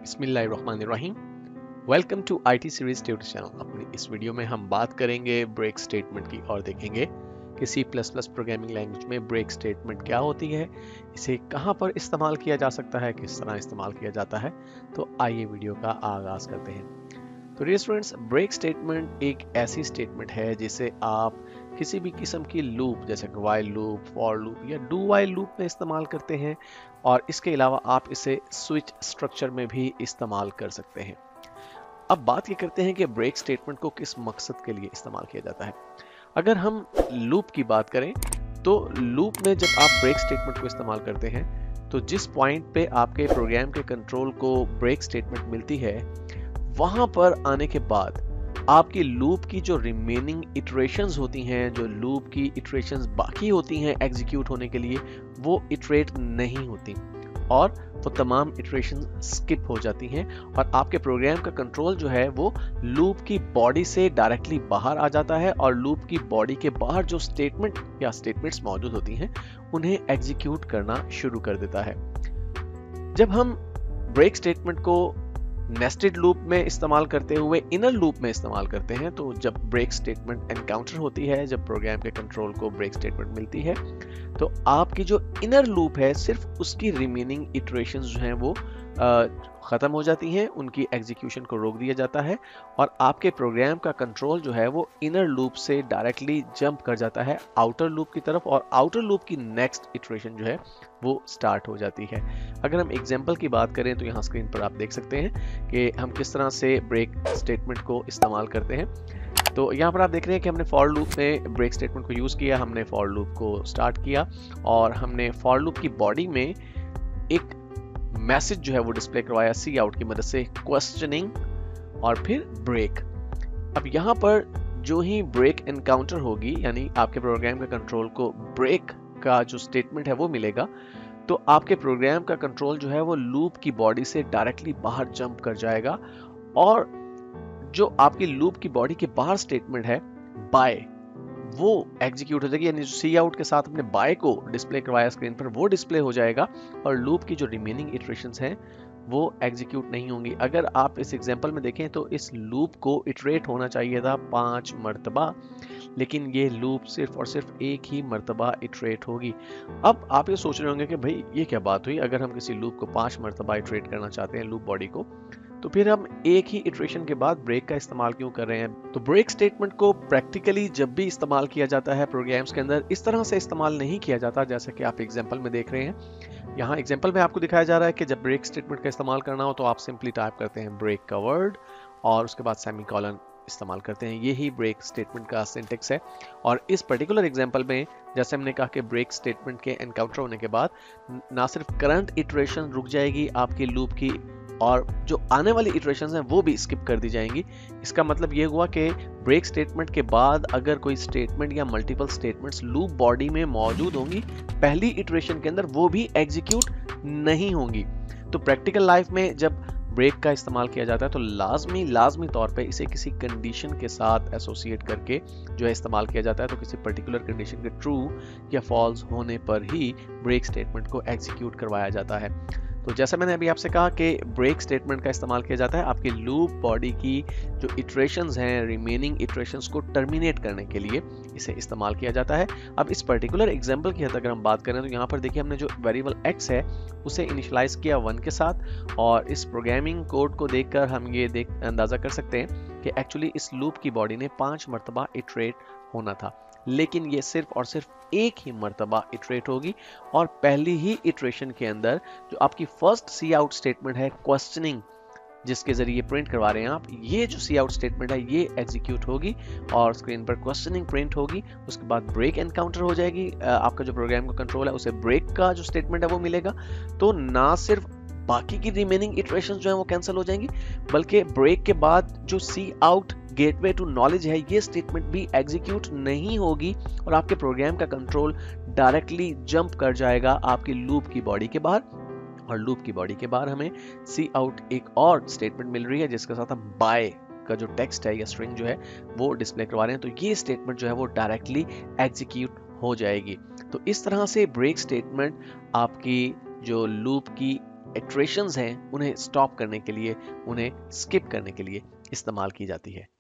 बिस्मिल्लाहिर्रहमानिर्रहीम। Welcome to IT series tutor channel. अपनी इस वीडियो में हम बात करेंगे ब्रेक स्टेटमेंट की और देखेंगे कि C plus plus programming language में ब्रेक स्टेटमेंट क्या होती है, इसे कहाँ पर इस्तेमाल किया जा सकता है, किस तरह इस्तेमाल किया जाता है। तो आइए वीडियो का आगाज करते हैं। तो डियर स्टूडेंट्स, ब्रेक स्टेटमेंट एक ऐसी स्टेटमेंट है जिसे आप किसी भी किस्म की लूप जैसे व्हाइल लूप, फॉर लूप या डू व्हाइल लूप में इस्तेमाल करते हैं, और इसके अलावा आप इसे स्विच स्ट्रक्चर में भी इस्तेमाल कर सकते हैं। अब बात ये करते हैं कि ब्रेक स्टेटमेंट को किस मकसद के लिए इस्तेमाल किया जाता है। अगर हम लूप की बात करें तो लूप में जब आप ब्रेक स्टेटमेंट को इस्तेमाल करते हैं तो जिस पॉइंट पे आपके प्रोग्राम के कंट्रोल को ब्रेक स्टेटमेंट मिलती है, वहां पर आने के बाद आपकी लूप की जो रिमेनिंग इटरेशंस होती हैं, जो लूप की इटरेशंस बाकी होती हैं एग्जीक्यूट होने के लिए, वो इटरेट नहीं होती और वो तमाम इटरेशन स्किप हो जाती हैं और आपके प्रोग्राम का कंट्रोल जो है वो लूप की बॉडी से डायरेक्टली बाहर आ जाता है और लूप की बॉडी के बाहर जो स्टेटमेंट या स्टेटमेंट्स मौजूद होती हैं उन्हें एग्जीक्यूट करना शुरू कर देता है। जब हम ब्रेक स्टेटमेंट को नेस्टेड लूप में इस्तेमाल करते हुए इनर लूप में इस्तेमाल करते हैं, तो जब ब्रेक स्टेटमेंट एनकाउंटर होती है, जब प्रोग्राम के कंट्रोल को ब्रेक स्टेटमेंट मिलती है, तो आपकी जो इनर लूप है सिर्फ उसकी रिमेनिंग इटरेशंस जो हैं वो ख़त्म हो जाती हैं, उनकी एग्जीक्यूशन को रोक दिया जाता है और आपके प्रोग्राम का कंट्रोल जो है वो इनर लूप से डायरेक्टली जंप कर जाता है आउटर लूप की तरफ और आउटर लूप की नेक्स्ट इटरेशन जो है वो स्टार्ट हो जाती है। अगर हम एग्जांपल की बात करें तो यहाँ स्क्रीन पर आप देख सकते हैं कि हम किस तरह से ब्रेक स्टेटमेंट को इस्तेमाल करते हैं। तो यहाँ पर आप देख रहे हैं कि हमने फॉर लूप में ब्रेक स्टेटमेंट को यूज़ किया, हमने फॉर लूप को स्टार्ट किया और हमने फॉर लूप की बॉडी में एक मैसेज जो है वो डिस्प्ले करवाया सी आउट की मदद से, क्वेश्चनिंग और फिर ब्रेक। अब यहाँ पर जो ही ब्रेक एनकाउंटर होगी, यानी आपके प्रोग्राम के कंट्रोल को ब्रेक का जो स्टेटमेंट है वो मिलेगा, तो आपके प्रोग्राम का कंट्रोल जो है वो लूप की बॉडी से डायरेक्टली बाहर जंप कर जाएगा और जो आपकी लूप की बॉडी के बाहर स्टेटमेंट है बाय, वो एग्जीक्यूट हो जाएगी। यानी जो सी आउट के साथ हमने बाय को डिस्प्ले करवाया स्क्रीन पर, वो डिस्प्ले हो जाएगा और लूप की जो रिमेनिंग इटरेशंस हैं वो एग्जीक्यूट नहीं होंगी। अगर आप इस एग्जांपल में देखें तो इस लूप को इटरेट होना चाहिए था 5 मरतबा, लेकिन ये लूप सिर्फ और सिर्फ एक ही मरतबा इटरेट होगी। अब आप ये सोच रहे होंगे कि भाई ये क्या बात हुई, अगर हम किसी लूप को 5 मरतबा इटरेट करना चाहते हैं लूप बॉडी को, तो फिर हम एक ही इटरेशन के बाद ब्रेक का इस्तेमाल क्यों कर रहे हैं। तो ब्रेक स्टेटमेंट को प्रैक्टिकली जब भी इस्तेमाल किया जाता है प्रोग्राम्स के अंदर, इस तरह से इस्तेमाल नहीं किया जाता जैसा कि आप एग्जांपल में देख रहे हैं। यहाँ एग्जांपल में आपको दिखाया जा रहा है कि जब ब्रेक स्टेटमेंट का इस्तेमाल करना हो तो आप सिंपली टाइप करते हैं ब्रेक का वर्ड और उसके बाद सेमीकोलन इस्तेमाल करते हैं। यही ब्रेक स्टेटमेंट का सिंटेक्स है। और इस पर्टिकुलर एग्जांपल में जैसे हमने कहा कि ब्रेक स्टेटमेंट के एनकाउंटर होने के बाद ना सिर्फ करंट इटरेशन रुक जाएगी आपकी लूप की, और जो आने वाली इटरेशंस हैं वो भी स्किप कर दी जाएंगी। इसका मतलब ये हुआ कि ब्रेक स्टेटमेंट के बाद अगर कोई स्टेटमेंट या मल्टीपल स्टेटमेंट्स लूप बॉडी में मौजूद होंगी पहली इटरेशन के अंदर, वो भी एग्जीक्यूट नहीं होंगी। तो प्रैक्टिकल लाइफ में जब ब्रेक का इस्तेमाल किया जाता है तो लाजमी तौर पे इसे किसी कंडीशन के साथ एसोसिएट करके जो है इस्तेमाल किया जाता है। तो किसी पर्टिकुलर कंडीशन के ट्रू या फॉल्स होने पर ही ब्रेक स्टेटमेंट को एग्जीक्यूट करवाया जाता है। तो जैसा मैंने अभी आपसे कहा कि ब्रेक स्टेटमेंट का इस्तेमाल किया जाता है आपकी लूप बॉडी की जो इटरेशंस हैं, रिमेनिंग इटरेशंस को टर्मिनेट करने के लिए इसे इस्तेमाल किया जाता है। अब इस पर्टिकुलर एग्जांपल की अगर हम बात करें तो यहाँ पर देखिए हमने जो वेरिएबल x है उसे इनिशियलाइज किया 1 के साथ, और इस प्रोग्रामिंग कोड को देखकर हम ये अंदाजा कर सकते हैं कि एक्चुअली इस लूप की बॉडी ने 5 मरतबा इटरेट होना था, लेकिन ये सिर्फ और सिर्फ एक ही मरतबा इटरेट होगी और पहली ही इटरेशन के अंदर जो आपकी फर्स्ट सी आउट स्टेटमेंट है क्वेश्चनिंग, जिसके जरिए प्रिंट करवा रहे हैं आप, ये जो सी आउट स्टेटमेंट है ये एग्जीक्यूट होगी और स्क्रीन पर क्वेश्चनिंग प्रिंट होगी। उसके बाद ब्रेक एनकाउंटर हो जाएगी, आपका जो प्रोग्राम का कंट्रोल है उसे ब्रेक का जो स्टेटमेंट है वो मिलेगा। तो ना सिर्फ बाकी की रिमेनिंग इटरेशंस जो है वो कैंसिल हो जाएंगी, बल्कि ब्रेक के बाद जो C out gateway to knowledge है ये स्टेटमेंट भी एग्जीक्यूट नहीं होगी और आपके प्रोग्राम का कंट्रोल डायरेक्टली जंप कर जाएगा आपकी लूप की बॉडी के बाहर, और लूप की बॉडी के बाहर हमें सी आउट एक और स्टेटमेंट मिल रही है जिसके साथ हम बाय का जो टेक्स्ट है या स्ट्रिंग जो है वो डिस्प्ले करवा रहे हैं। तो ये स्टेटमेंट जो है वो डायरेक्टली एग्जीक्यूट हो जाएगी। तो इस तरह से ब्रेक स्टेटमेंट आपकी जो लूप की इटरेशंस हैं उन्हें स्टॉप करने के लिए, उन्हें स्किप करने के लिए इस्तेमाल की जाती है।